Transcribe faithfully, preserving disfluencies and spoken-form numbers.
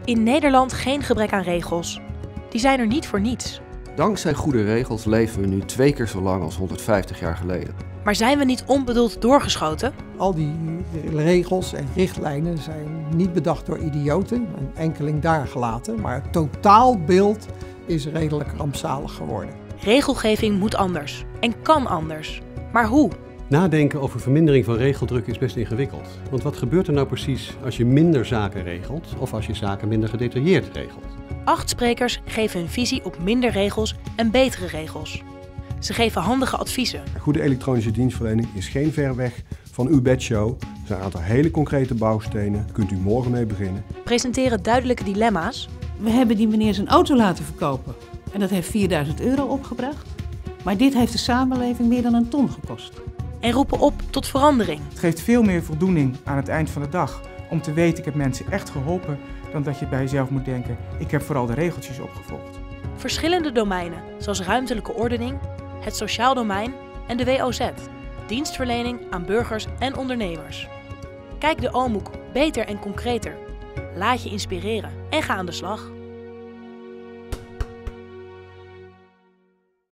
In Nederland geen gebrek aan regels. Die zijn er niet voor niets. Dankzij goede regels leven we nu twee keer zo lang als honderdvijftig jaar geleden. Maar zijn we niet onbedoeld doorgeschoten? Al die regels en richtlijnen zijn niet bedacht door idioten, een enkeling daar gelaten, maar het totaalbeeld is redelijk rampzalig geworden. Regelgeving moet anders en kan anders. Maar hoe? Nadenken over vermindering van regeldruk is best ingewikkeld. Want wat gebeurt er nou precies als je minder zaken regelt of als je zaken minder gedetailleerd regelt? Acht sprekers geven hun visie op minder regels en betere regels. Ze geven handige adviezen. Goede elektronische dienstverlening is geen ver weg van uw bedshow. Er zijn een aantal hele concrete bouwstenen. Daar kunt u morgen mee beginnen. Presenteren duidelijke dilemma's. We hebben die meneer zijn auto laten verkopen. En dat heeft vierduizend euro opgebracht. Maar dit heeft de samenleving meer dan een ton gekost. En roepen op tot verandering. Het geeft veel meer voldoening aan het eind van de dag. Om te weten, ik heb mensen echt geholpen. Dan dat je bij jezelf moet denken, ik heb vooral de regeltjes opgevolgd. Verschillende domeinen, zoals ruimtelijke ordening, het sociaal domein en de W O Z. Dienstverlening aan burgers en ondernemers. Kijk de O M O E K beter en concreter. Laat je inspireren en ga aan de slag.